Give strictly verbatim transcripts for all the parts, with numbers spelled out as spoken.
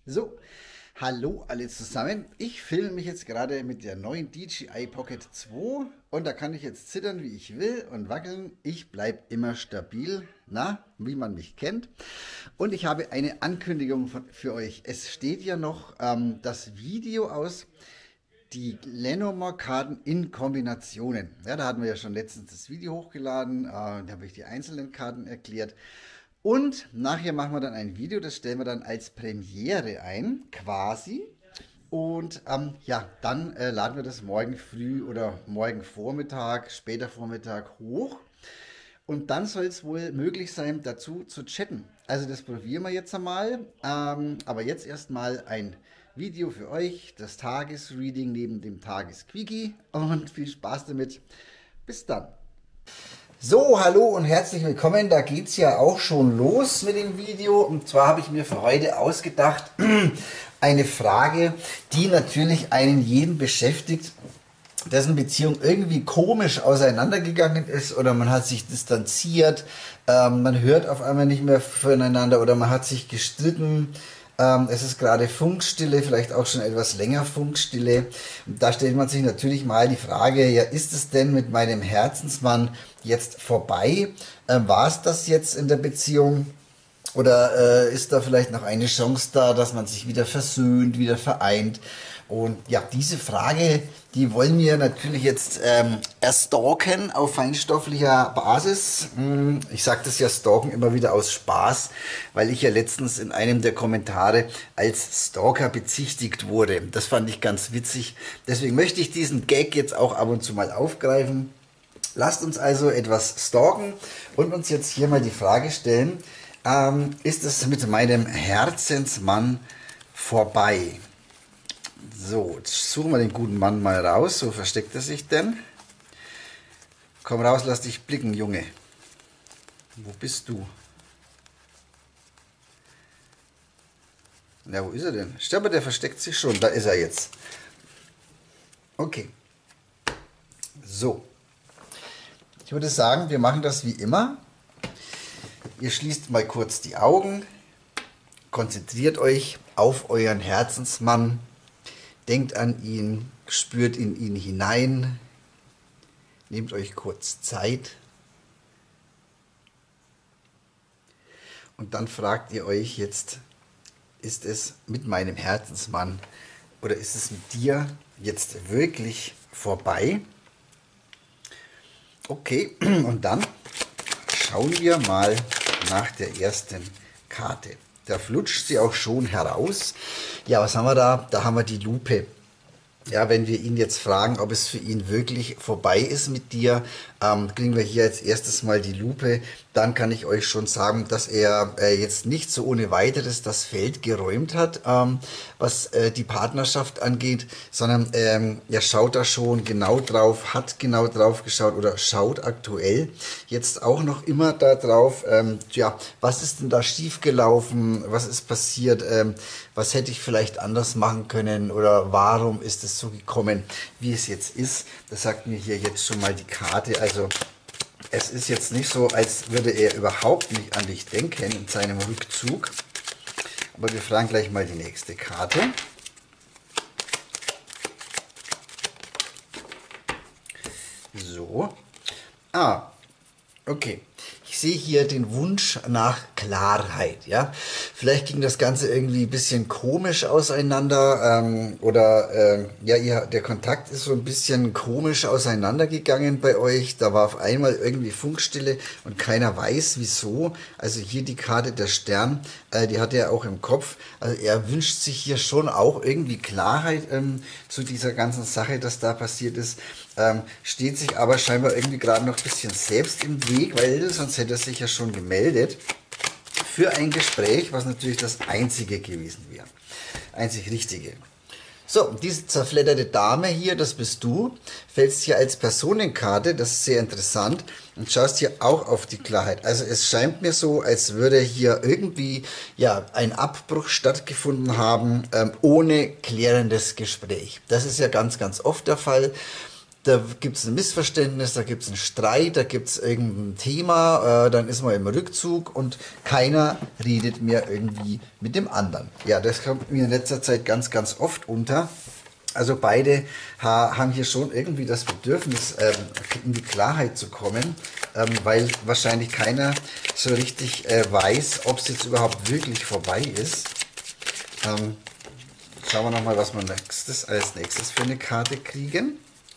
So, hallo alle zusammen. Ich filme mich jetzt gerade mit der neuen D J I Pocket zwei und da kann ich jetzt zittern, wie ich will und wackeln. Ich bleibe immer stabil, na, wie man mich kennt. Und ich habe eine Ankündigung von, für euch. Es steht ja noch ähm, das Video aus, die Lenormand-Karten in Kombinationen. Ja, da hatten wir ja schon letztens das Video hochgeladen, äh, da habe ich die einzelnen Karten erklärt. Und nachher machen wir dann ein Video, das stellen wir dann als Premiere ein, quasi. Und ähm, ja, dann äh, laden wir das morgen früh oder morgen Vormittag, später Vormittag hoch. Und dann soll es wohl möglich sein, dazu zu chatten. Also das probieren wir jetzt einmal. Ähm, aber jetzt erstmal ein Video für euch, das Tagesreading neben dem Tagesquickie. Und viel Spaß damit. Bis dann. So, hallo und herzlich willkommen. Da geht es ja auch schon los mit dem Video. Und zwar habe ich mir für heute ausgedacht, eine Frage, die natürlich einen jeden beschäftigt, dessen Beziehung irgendwie komisch auseinandergegangen ist oder man hat sich distanziert, ähm, man hört auf einmal nicht mehr voneinander oder man hat sich gestritten. Ähm, es ist gerade Funkstille, vielleicht auch schon etwas länger Funkstille. Und da stellt man sich natürlich mal die Frage, ja, ist es denn mit meinem Herzensmann jetzt vorbei? Ähm, war es das jetzt in der Beziehung? Oder äh, ist da vielleicht noch eine Chance da, dass man sich wieder versöhnt, wieder vereint? Und ja, diese Frage, die wollen wir natürlich jetzt ähm, erstalken auf feinstofflicher Basis. Hm, Ich sage das ja Stalken immer wieder aus Spaß, weil ich ja letztens in einem der Kommentare als Stalker bezichtigt wurde. Das fand ich ganz witzig. Deswegen möchte ich diesen Gag jetzt auch ab und zu mal aufgreifen. Lasst uns also etwas stalken und uns jetzt hier mal die Frage stellen, ähm, ist es mit meinem Herzensmann vorbei? So, jetzt suchen wir den guten Mann mal raus. So versteckt er sich denn. Komm raus, lass dich blicken, Junge. Wo bist du? Na, wo ist er denn? Stimmt, der versteckt sich schon. Da ist er jetzt. Okay. So. Ich würde sagen, wir machen das wie immer. Ihr schließt mal kurz die Augen. Konzentriert euch auf euren Herzensmann. Denkt an ihn, spürt in ihn hinein, nehmt euch kurz Zeit und dann fragt ihr euch jetzt, ist es mit meinem Herzensmann oder ist es mit dir jetzt wirklich vorbei? Okay, und dann schauen wir mal nach der ersten Karte. Da flutscht sie auch schon heraus. Ja, was haben wir da? Da haben wir die Lupe. Ja, wenn wir ihn jetzt fragen, ob es für ihn wirklich vorbei ist mit dir, ähm, kriegen wir hier als erstes mal die Lupe. Dann kann ich euch schon sagen, dass er äh, jetzt nicht so ohne weiteres das Feld geräumt hat, ähm, was äh, die Partnerschaft angeht, sondern ähm, er schaut da schon genau drauf, hat genau drauf geschaut oder schaut aktuell jetzt auch noch immer da drauf. Ähm, ja, was ist denn da schiefgelaufen? Was ist passiert? Ähm, was hätte ich vielleicht anders machen können oder warum ist es so gekommen, wie es jetzt ist? Das sagt mir hier jetzt schon mal die Karte. Also es ist jetzt nicht so, als würde er überhaupt nicht an dich denken in seinem Rückzug. Aber wir fragen gleich mal die nächste Karte. So. Ah, okay. Ich sehe hier den Wunsch nach Klarheit, ja. Vielleicht ging das Ganze irgendwie ein bisschen komisch auseinander ähm, oder äh, ja, ihr, der Kontakt ist so ein bisschen komisch auseinandergegangen bei euch. Da war auf einmal irgendwie Funkstille und keiner weiß wieso. Also hier die Karte der Stern, äh, die hat er auch im Kopf. Also er wünscht sich hier schon auch irgendwie Klarheit ähm, zu dieser ganzen Sache, dass da passiert ist. Ähm, steht sich aber scheinbar irgendwie gerade noch ein bisschen selbst im Weg, weil sonst hätte er sich ja schon gemeldet für ein Gespräch, was natürlich das einzige gewesen wäre. Einzig richtige. So, diese zerfledderte Dame hier, das bist du, fällst hier als Personenkarte, das ist sehr interessant und schaust hier auch auf die Klarheit. Also es scheint mir so, als würde hier irgendwie ja ein Abbruch stattgefunden haben, ähm, ohne klärendes Gespräch. Das ist ja ganz, ganz oft der Fall. da gibt es ein Missverständnis, da gibt es einen Streit, da gibt es irgendein Thema, äh, dann ist man im Rückzug und keiner redet mehr irgendwie mit dem anderen. Ja, das kommt mir in letzter Zeit ganz, ganz oft unter. Also beide ha haben hier schon irgendwie das Bedürfnis, ähm, in die Klarheit zu kommen, ähm, weil wahrscheinlich keiner so richtig äh, weiß, ob es jetzt überhaupt wirklich vorbei ist. Ähm, schauen wir nochmal, was wir nächstes, als nächstes für eine Karte kriegen.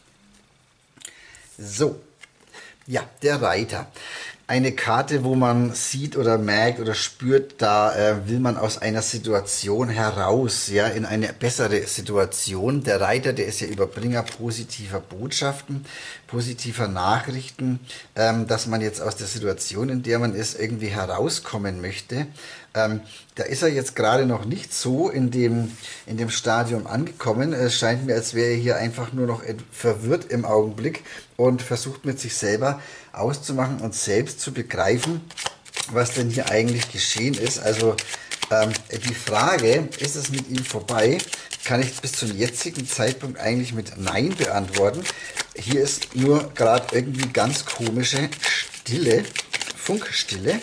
So, ja, der Reiter. Eine Karte, wo man sieht oder merkt oder spürt, da äh, will man aus einer Situation heraus, ja, in eine bessere Situation. Der Reiter, der ist ja Überbringer positiver Botschaften, positiver Nachrichten, ähm, dass man jetzt aus der Situation, in der man ist, irgendwie herauskommen möchte. Ähm, da ist er jetzt gerade noch nicht so in dem, in dem Stadium angekommen. Es scheint mir, als wäre er hier einfach nur noch verwirrt im Augenblick und versucht mit sich selber auszumachen und selbst zu begreifen, was denn hier eigentlich geschehen ist. Also ähm, die Frage, ist es mit ihm vorbei, kann ich bis zum jetzigen Zeitpunkt eigentlich mit Nein beantworten. Hier ist nur gerade irgendwie ganz komische Stille, Funkstille.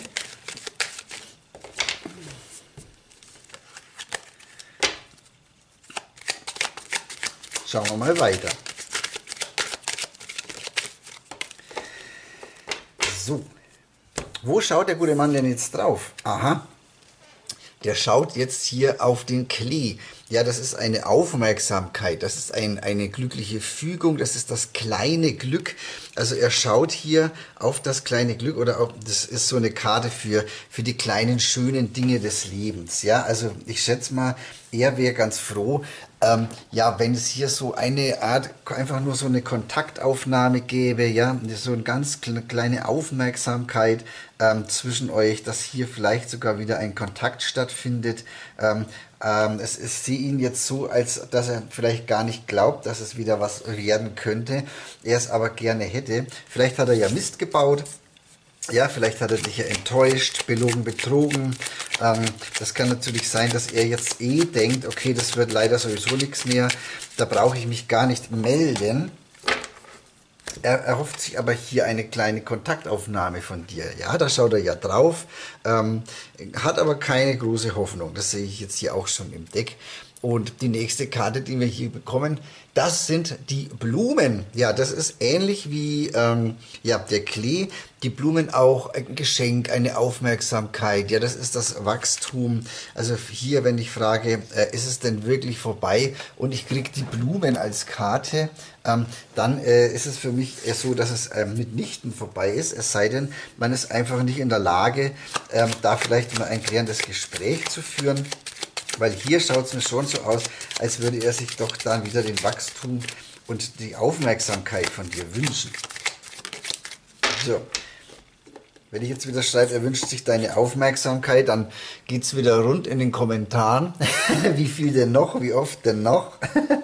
Schauen wir mal weiter. So, wo schaut der gute Mann denn jetzt drauf? Aha, der schaut jetzt hier auf den Klee. Ja, das ist eine Aufmerksamkeit, das ist ein, eine glückliche Fügung, das ist das kleine Glück. Also er schaut hier auf das kleine Glück oder auch, das ist so eine Karte für, für die kleinen schönen Dinge des Lebens. Ja, also ich schätze mal, er wäre ganz froh, ähm, ja, wenn es hier so eine Art, einfach nur so eine Kontaktaufnahme gäbe, ja, so eine ganz kleine Aufmerksamkeit ähm, zwischen euch, dass hier vielleicht sogar wieder ein Kontakt stattfindet. Ähm, ähm, es ist, sehe ihn jetzt so, als dass er vielleicht gar nicht glaubt, dass es wieder was werden könnte, er es aber gerne hätte. Vielleicht hat er ja Mist gebaut. Ja, vielleicht hat er dich ja enttäuscht, belogen, betrogen. Ähm, das kann natürlich sein, dass er jetzt eh denkt, okay, das wird leider sowieso nichts mehr, da brauche ich mich gar nicht melden. Er erhofft sich aber hier eine kleine Kontaktaufnahme von dir. Ja, da schaut er ja drauf, ähm, hat aber keine große Hoffnung. Das sehe ich jetzt hier auch schon im Deck. Und die nächste Karte, die wir hier bekommen, das sind die Blumen. Ja, das ist ähnlich wie ähm, ja, der Klee. Die Blumen auch ein Geschenk, eine Aufmerksamkeit. Ja, das ist das Wachstum. Also hier, wenn ich frage, äh, ist es denn wirklich vorbei und ich kriege die Blumen als Karte, ähm, dann äh, ist es für mich eher so, dass es äh, mitnichten vorbei ist. Es sei denn, man ist einfach nicht in der Lage, äh, da vielleicht mal ein klärendes Gespräch zu führen. Weil hier schaut es mir schon so aus, als würde er sich doch dann wieder den Wachstum und die Aufmerksamkeit von dir wünschen. So, wenn ich jetzt wieder schreibe, er wünscht sich deine Aufmerksamkeit, dann geht es wieder rund in den Kommentaren. Wie viel denn noch? Wie oft denn noch?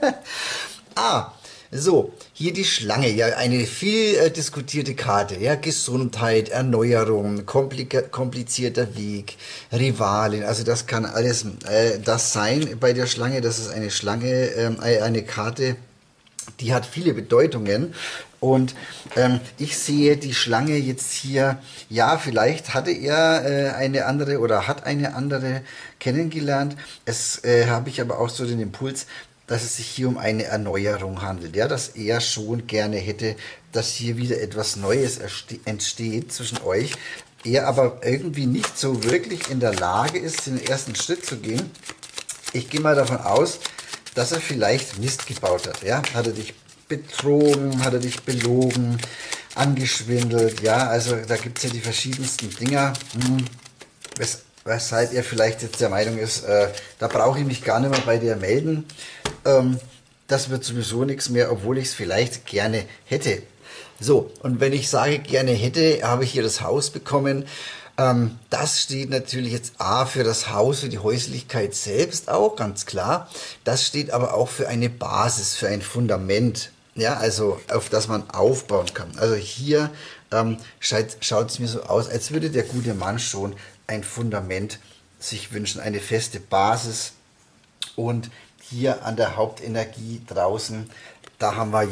ah, so, hier die Schlange, ja, eine viel äh, diskutierte Karte, ja, Gesundheit, Erneuerung, komplizierter Weg, Rivalin, also das kann alles äh, das sein bei der Schlange, das ist eine Schlange, äh, eine Karte, die hat viele Bedeutungen und ähm, ich sehe die Schlange jetzt hier, ja, vielleicht hatte er äh, eine andere oder hat eine andere kennengelernt, es äh, habe ich aber auch so den Impuls, dass es sich hier um eine Erneuerung handelt, ja, dass er schon gerne hätte, dass hier wieder etwas Neues entsteht zwischen euch, er aber irgendwie nicht so wirklich in der Lage ist, den ersten Schritt zu gehen. Ich gehe mal davon aus, dass er vielleicht Mist gebaut hat, ja, hat er dich betrogen, hat er dich belogen, angeschwindelt, ja, also da gibt es ja die verschiedensten Dinger, hm, wes weshalb er vielleicht jetzt der Meinung ist, äh, da brauche ich mich gar nicht mehr bei dir melden, ähm, das wird sowieso nichts mehr, obwohl ich es vielleicht gerne hätte. So, und wenn ich sage gerne hätte, habe ich hier das Haus bekommen. Ähm, das steht natürlich jetzt A für das Haus, für die Häuslichkeit selbst auch, ganz klar. Das steht aber auch für eine Basis, für ein Fundament. Ja, also auf das man aufbauen kann. Also hier ähm, schaut es mir so aus, als würde der gute Mann schon ein Fundament sich wünschen, eine feste Basis. Und hier an der Hauptenergie draußen, da haben wir ja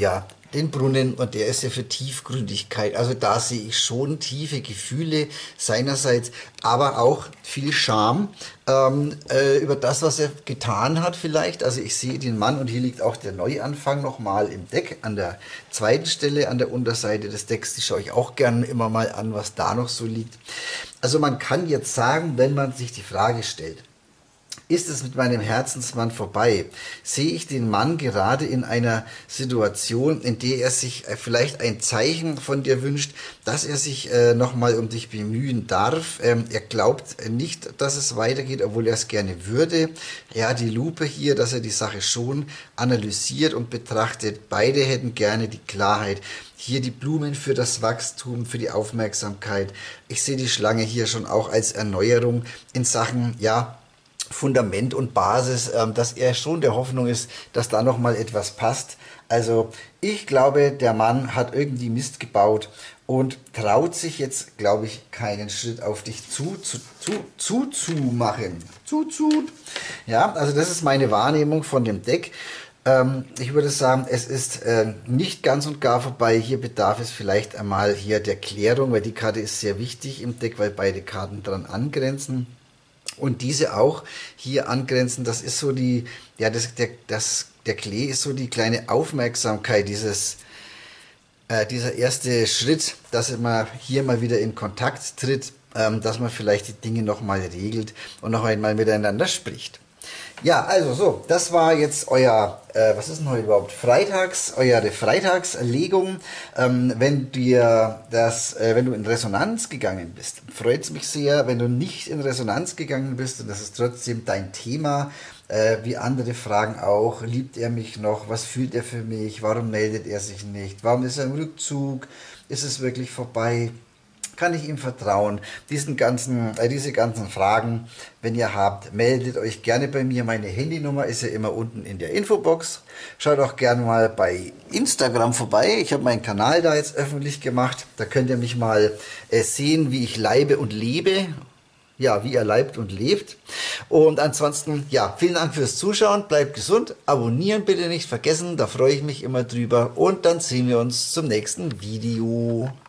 den Brunnen und der ist ja für Tiefgründigkeit. Also da sehe ich schon tiefe Gefühle seinerseits, aber auch viel Scham ähm, äh, über das, was er getan hat vielleicht. Also ich sehe den Mann und hier liegt auch der Neuanfang nochmal im Deck an der zweiten Stelle, an der Unterseite des Decks. Die schaue ich auch gerne immer mal an, was da noch so liegt. Also man kann jetzt sagen, wenn man sich die Frage stellt, ist es mit meinem Herzensmann vorbei? Sehe ich den Mann gerade in einer Situation, in der er sich vielleicht ein Zeichen von dir wünscht, dass er sich äh, nochmal um dich bemühen darf? Ähm, er glaubt nicht, dass es weitergeht, obwohl er es gerne würde. Er hat die Lupe hier, dass er die Sache schon analysiert und betrachtet. Beide hätten gerne die Klarheit. Hier die Blumen für das Wachstum, für die Aufmerksamkeit. Ich sehe die Schlange hier schon auch als Erneuerung in Sachen, ja, Fundament und Basis, dass er schon der Hoffnung ist, dass da noch mal etwas passt. Also ich glaube, der Mann hat irgendwie Mist gebaut und traut sich jetzt, glaube ich, keinen Schritt auf dich zu zu zu zu, zu machen. Zu zu. Ja, also das ist meine Wahrnehmung von dem Deck. Ähm, ich würde sagen, es ist äh, nicht ganz und gar vorbei. Hier bedarf es vielleicht einmal hier der Klärung, weil die Karte ist sehr wichtig im Deck, weil beide Karten dran angrenzen. Und diese auch hier angrenzen, das ist so die, ja, das, der, das, der Klee ist so die kleine Aufmerksamkeit, dieses, äh, dieser erste Schritt, dass man hier mal wieder in Kontakt tritt, ähm, dass man vielleicht die Dinge nochmal regelt und noch einmal miteinander spricht. Ja, also so, das war jetzt euer, äh, was ist denn heute überhaupt? Freitags, eure Freitagslegung. Ähm, wenn dir das, äh, wenn du in Resonanz gegangen bist, freut es mich sehr. Wenn du nicht in Resonanz gegangen bist und das ist trotzdem dein Thema, äh, wie andere fragen auch, liebt er mich noch? Was fühlt er für mich? Warum meldet er sich nicht? Warum ist er im Rückzug? Ist es wirklich vorbei? Kann ich ihm vertrauen? Diesen ganzen, äh, diese ganzen Fragen, wenn ihr habt, meldet euch gerne bei mir. Meine Handynummer ist ja immer unten in der Infobox. Schaut auch gerne mal bei Instagram vorbei. Ich habe meinen Kanal da jetzt öffentlich gemacht. Da könnt ihr mich mal äh, sehen, wie ich leibe und lebe. Ja, wie ihr leibt und lebt. Und ansonsten, ja, vielen Dank fürs Zuschauen. Bleibt gesund. Abonnieren bitte nicht vergessen. Da freue ich mich immer drüber. Und dann sehen wir uns zum nächsten Video.